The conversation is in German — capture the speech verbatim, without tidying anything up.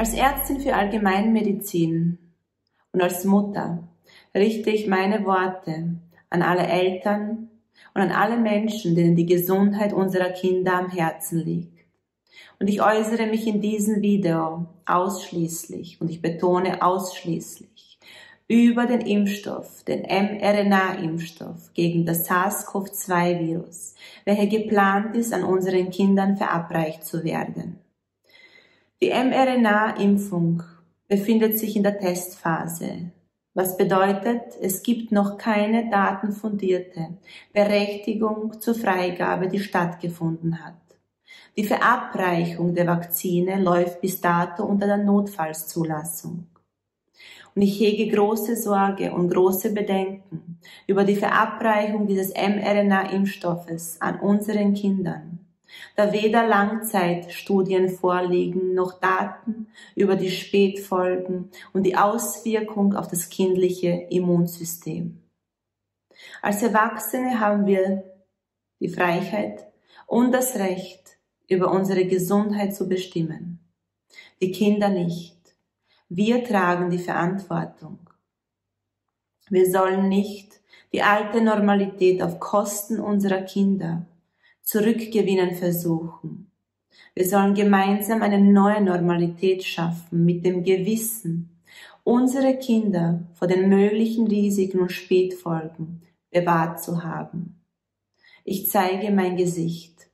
Als Ärztin für Allgemeinmedizin und als Mutter richte ich meine Worte an alle Eltern und an alle Menschen, denen die Gesundheit unserer Kinder am Herzen liegt. Und ich äußere mich in diesem Video ausschließlich, und ich betone ausschließlich, über den Impfstoff, den mRNA-Impfstoff gegen das SARS-CoV zwei Virus, welcher geplant ist, an unseren Kindern verabreicht zu werden. Die mRNA-Impfung befindet sich in der Testphase, was bedeutet, es gibt noch keine datenfundierte Berechtigung zur Freigabe, die stattgefunden hat. Die Verabreichung der Vakzine läuft bis dato unter der Notfallzulassung. Und ich hege große Sorge und große Bedenken über die Verabreichung dieses mRNA-Impfstoffes an unseren Kindern, da weder Langzeitstudien vorliegen, noch Daten über die Spätfolgen und die Auswirkung auf das kindliche Immunsystem. Als Erwachsene haben wir die Freiheit und das Recht, über unsere Gesundheit zu bestimmen. Die Kinder nicht. Wir tragen die Verantwortung. Wir sollen nicht die alte Normalität auf Kosten unserer Kinder zurückgewinnen versuchen. Wir sollen gemeinsam eine neue Normalität schaffen mit dem Gewissen, unsere Kinder vor den möglichen Risiken und Spätfolgen bewahrt zu haben. Ich zeige mein Gesicht.